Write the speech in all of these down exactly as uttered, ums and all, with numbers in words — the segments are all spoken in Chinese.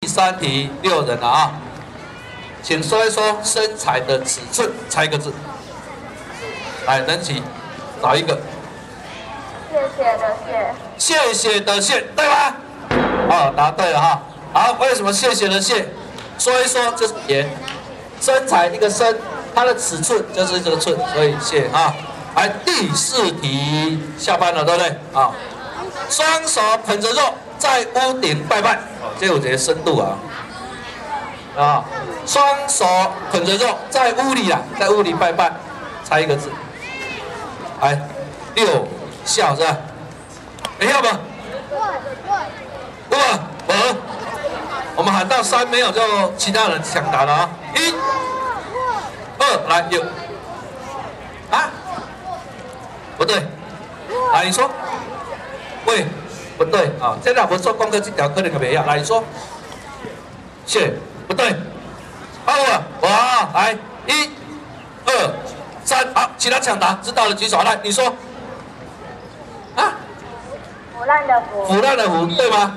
三题六人了啊，请说一说身材的尺寸，猜一个字。来，任琪，找一个。 谢谢的谢。 谢谢的谢，对吗？哦，答对了哈。好，为什么谢谢的谢？说一说就是言。身材一个身，它的尺寸就是这个寸，所以谢啊。来，第四题，下班了，对不对？啊，双手捧着肉，在屋顶拜拜。哦，这有这些深度啊。啊，双手捧着肉，在屋里啊，在屋里拜拜，猜一个字。来，六笑是吧？你要吗？不不，我们喊到三没有，就其他人抢答了啊！一、二，来有啊？不对，来你说，喂，不对啊！现在我们做功课这条可能没要，来你说，谢，不对，二啊，哇，来一、二、三，好，其他抢答，知道了举手，来你说，啊？ 腐烂的腐。 腐烂的腐，对吗？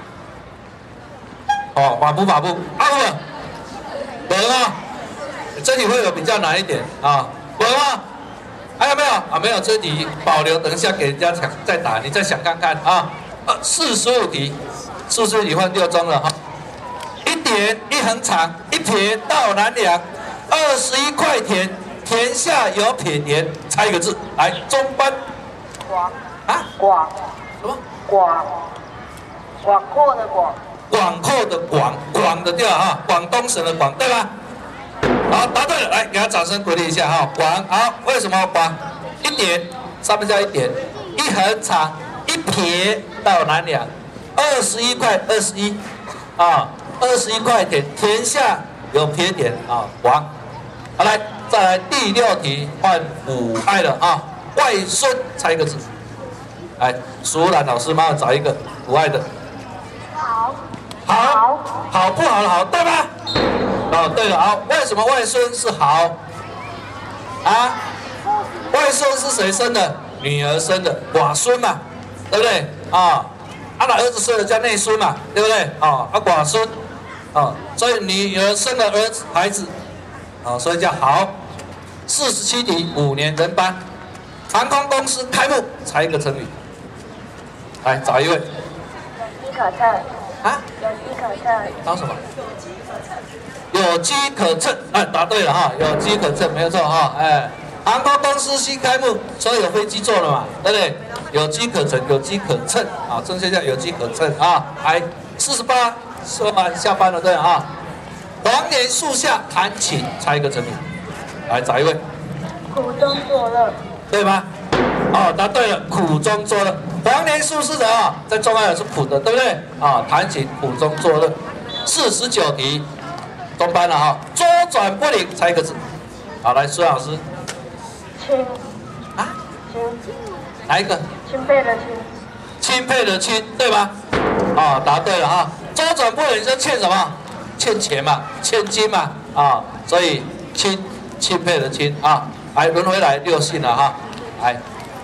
哦，法不法不，啊不，有啊，这题会有比较难一点啊，有吗？还有没有啊？没有，这题保留，等一下给人家抢再打，你再想看看啊。呃，四十五题，四十五题换六中了哈。一点一横长，一撇到南梁，二十一块田，田下有撇田，猜一个字，来，中班。 广。 啊？ 广。 什么？ 广。广阔的广。 广阔的广，广的调啊，广东省的广，对吧？好，答对了，来给他掌声鼓励一下哈。广，好，为什么广？一点，上面加一点，一横长，一撇到南梁，二十一块二十一，啊，二十一块田，田下有撇点啊，广。好，来，再来第六题，换母爱了啊，外孙，猜一个字。来，苏兰老师，帮我找一个母爱的。 好。 好，好不好的好，对吧？哦，对了，好，为什么外孙是好？啊，外孙是谁生的？女儿生的，寡孙嘛，对不对？啊，啊，那儿子生的叫内孙嘛，对不对？啊，啊，寡孙，啊，所以女儿生的儿子孩子，啊，所以叫好。四十七题，五年人班，航空公司开幕，猜一个成语。来，找一位。 有机可乘。 啊？ 有机可乘。 找什么？有机可乘，哎，答对了哈，有机可乘，没有错哈，哎，航空公司新开幕，所以有飞机坐了嘛，对不对？有机可乘，有机可乘啊，正确叫有机可乘啊。来，四十八，说完下班了，对啊。黄连树下弹琴，猜一个成语。来，找一位。 苦中作乐。对吗？哦，答对了，苦中作乐。黄连树是什么？在中安也是苦的，对不对？啊，弹琴苦中作乐。四十九题，中班了哈，周转不灵，猜一个字。好，来，苏老师。 钦。 啊？ 钦。 哪一个？ 钦佩的钦。 钦佩的钦，对吗？啊，答对了哈。周转不灵就欠什么？欠钱嘛，欠金嘛，啊，所以钦钦佩的钦啊，来轮回来六信了哈，来。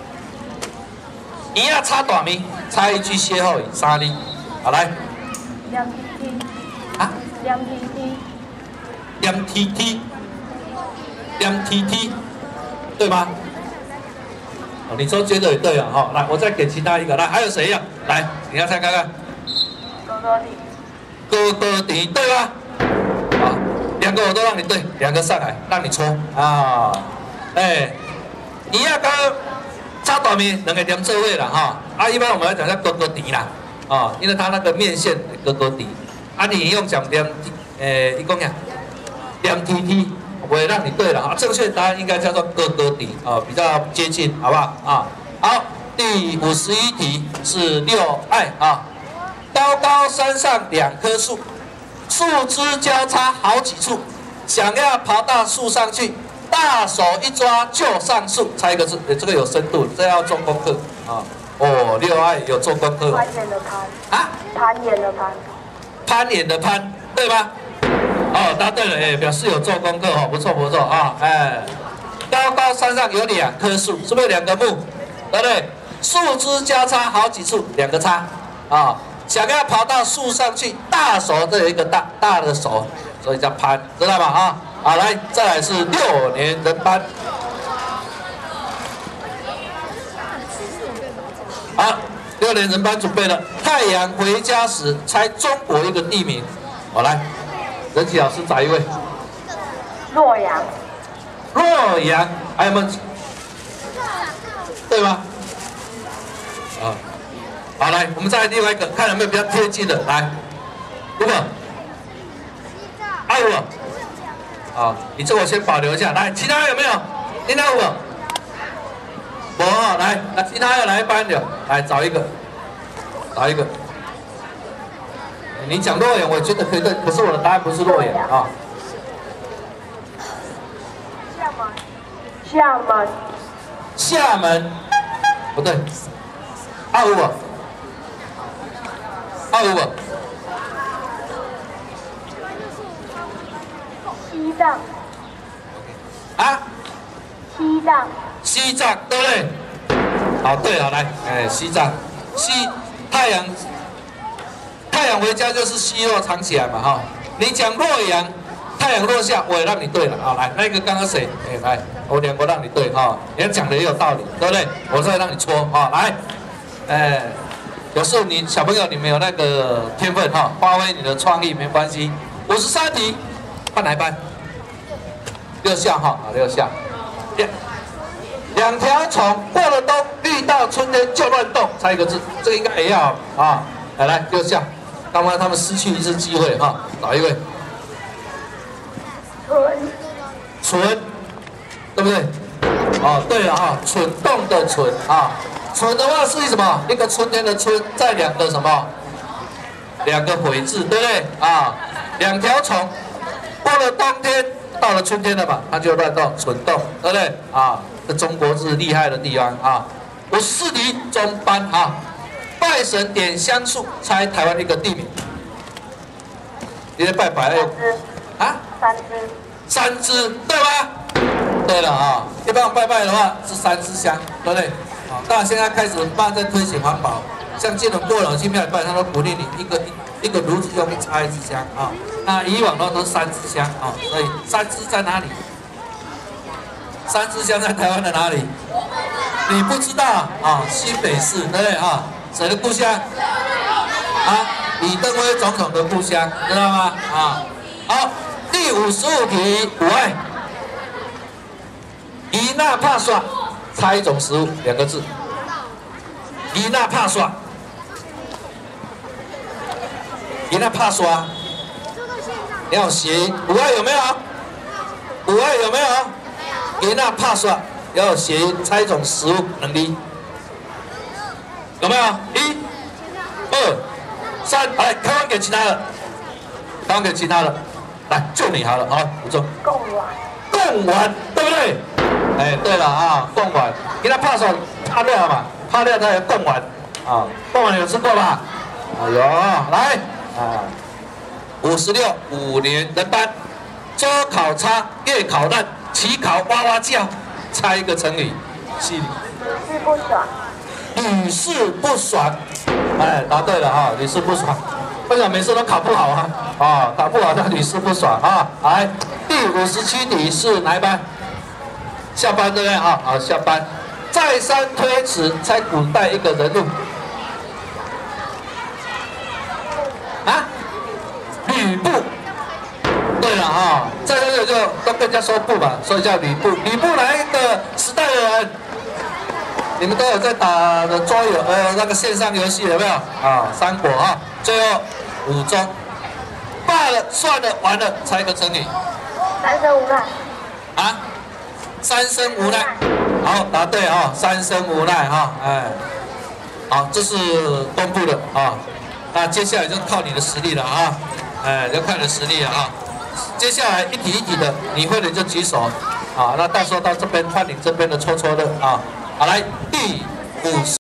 你要插短名，插一句歇后语，三字。好来。 凉梯梯。 啊？ 凉梯梯。 凉梯梯。凉梯梯，对吗？哦，你说觉得也对啊，哈、哦，来，我再给其他一个，来，还有谁呀？来，你要猜看看。 哥哥弟。 哥哥弟，对吗？啊，两个我都让你对，两个上来，让你抽啊。哎，你要刚。插短面两个点做位了哈，啊，一般我们来讲叫哥哥底啦，啊，因为它那个面线哥哥底，啊，你用讲点，诶，一共呀，点 T T， 我会让你对了哈，正确答案应该叫做哥哥底啊，比较接近，好不好啊？好，第五十一题是六爱啊，高高山上两棵树，树枝交叉好几处，想要爬到树上去。大手一抓就上树，猜一个字，这个有深度，这要做功课啊！哦，六爱有做功课。 攀岩的攀。啊？攀岩的攀。 攀岩的攀，对吧？哦，答对了，哎，表示有做功课哦，不错不错啊，哎。高高山上有两棵树，是不是两个木？对不对？树枝交叉好几处，两个叉啊。 想要爬到树上去，大手这有一个大大的手，所以叫攀，知道吧？啊，好，来，再来是六年人班。好，六年人班准备了。太阳回家时，猜中国一个地名。好，来，任琦老师找一位。 洛阳。 洛阳，还有没有？对吗？啊，好，来，我们再来另外一个，看有没有比较贴近的。来，如果，阿五，啊，你这我先保留一下。来，其他有没有？其他五，我哈，来，那其他要来班的，来找一个，找一个。你讲洛阳，我觉得可以对，可是我的答案不是洛阳啊。 厦门。厦门。 厦门，不对。二五，二五， 西藏。 啊？ 西藏。 西藏，对不对？好，对了，来，哎，西藏，西太阳，太阳回家就是西落藏起来嘛，哈。你讲洛阳，太阳落下，我也让你对了啊。来，那个刚刚谁？哎，来，我两个让你对哈，你要讲的也有道理，对不对？我再让你戳啊，来。哎，有时候你小朋友你没有那个天分哈，发挥你的创意没关系。五十三题，换哪一班？六项哈，啊六项。两两条虫过了冬，遇到春天就乱动，猜一个字，这个应该也要啊。来来，六项，刚刚他们失去一次机会哈，找一位。 春。 春，对不对？哦，对了哈，蠢动的蠢啊。蠢的话是什么？一个春天的春，再两个什么？两个悔字，对不对？啊，两条虫，过了冬天，到了春天了嘛，它就乱动，蠢动，对不对？啊，这中国是厉害的地方啊。五十四题中班啊，拜神点香树，猜台湾一个地名。你在拜拜了？啊？ 三支。 三支，对吗？对了啊，一般拜拜的话是三支香，对不对？啊，当然现在开始慢慢在推行环保，像进了过了去庙里拜，他都鼓励你一个一一个炉子用一插一支香啊。那以往呢都是三支香啊，所以三支在哪里？三支香在台湾的哪里？你不知道啊？新北市对不对啊？谁的故乡？啊，李登辉总统的故乡，知道吗？啊，好，第五十五题，五爱，伊那帕耍。猜一种食物，两个字。伊那帕耍，伊那帕耍，你要谐音。五爱有没有？五爱有没有？伊那帕耍要有谐音，猜一种食物能力。有没有？一、二、三，来，开放给其他的，开放给其他的，来，就你好了，好，补充。 贡丸。 贡丸，对不对？哎，对了啊，贡丸，给他怕手怕料嘛，怕料他有贡丸啊，贡丸有吃过吧？哎呦，来啊，五十六五年人班，周考差，夜考烂，期考哇哇叫，猜一个成语，是。 屡试不爽。 屡试不爽，哎，答对了哈，屡试不爽，为什么每次都考不好啊？啊，考不好那屡试不爽啊！来，第五十七题是哪一班？下班对不对啊？好，下班。再三推辞，猜古代一个人物。啊？吕布。对了啊，在这个就都跟人家说不嘛，所以叫吕布。吕布哪一个时代的人？你们都有在打的桌游呃那个线上游戏有没有啊？三国啊，最后武宗。罢了，算了，完了，猜一个成语。 三生无奈。 啊？三生无奈，好，答对啊！三生无奈哈，哎，好，这是公布的啊。那接下来就靠你的实力了啊，哎，就靠你的实力了啊。接下来一题一题的，你会的就举手啊。那到时候到这边换你这边的戳戳乐啊。好，来第五十。